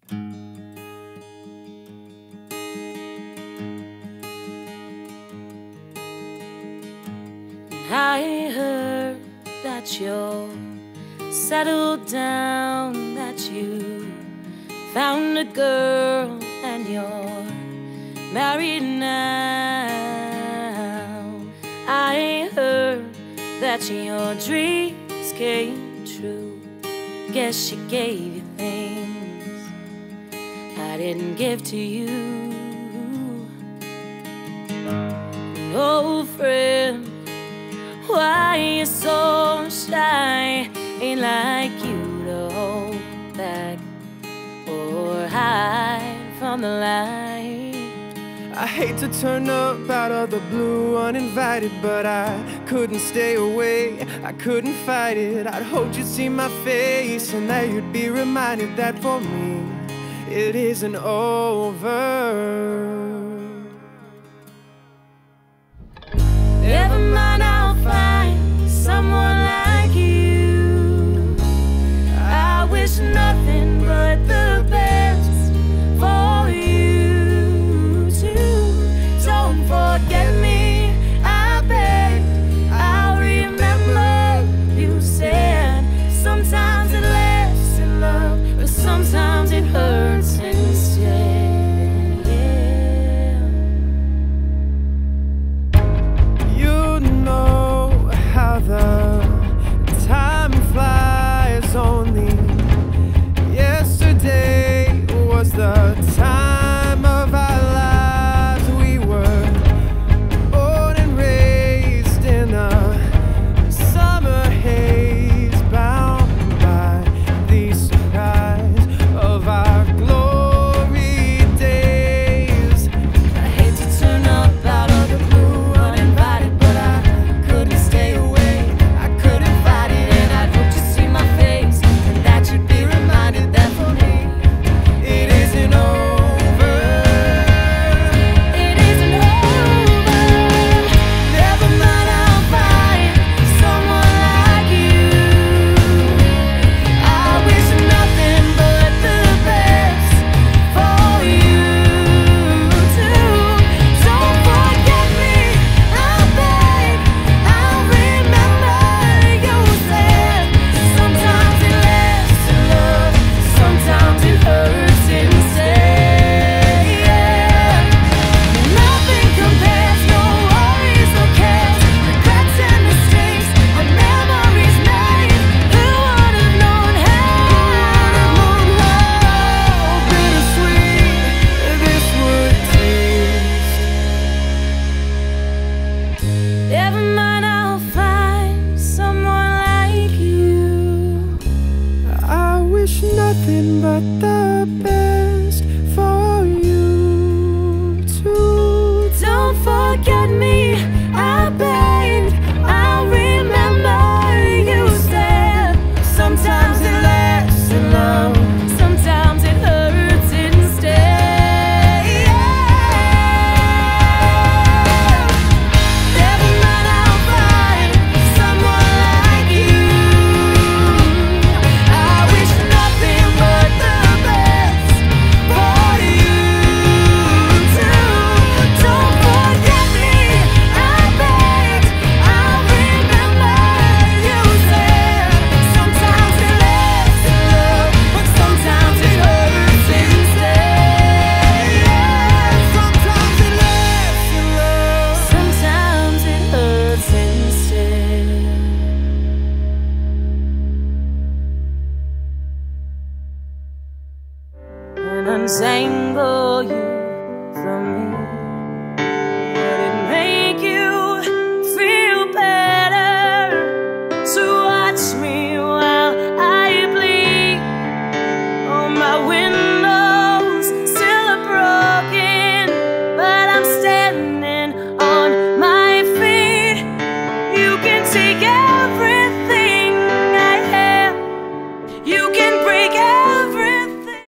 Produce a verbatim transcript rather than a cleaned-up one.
I heard that you're settled down, that you found a girl and you're married now. I heard that your dreams came true. Guess she gave you things I didn't give to you. An old friend, why you so shy? Ain't like you to hold back or hide from the light. I hate to turn up out of the blue uninvited, but I couldn't stay away, I couldn't fight it. I'd hoped you'd see my face and that you'd be reminded that for me it isn't over. Never mind, I'll find someone like you. I wish nothing but the best for you too. Don't forget me, I beg. I'll remember you said sometimes it lasts in love, but sometimes it hurts instead. The time flies, only yesterday was the time of our lives. We were born and raised in a summer haze, bound by the surprise of our glory days. I hate to turn up out of the blue uninvited, but I couldn't stay away. Never mind, I'll find someone like you. I wish nothing but the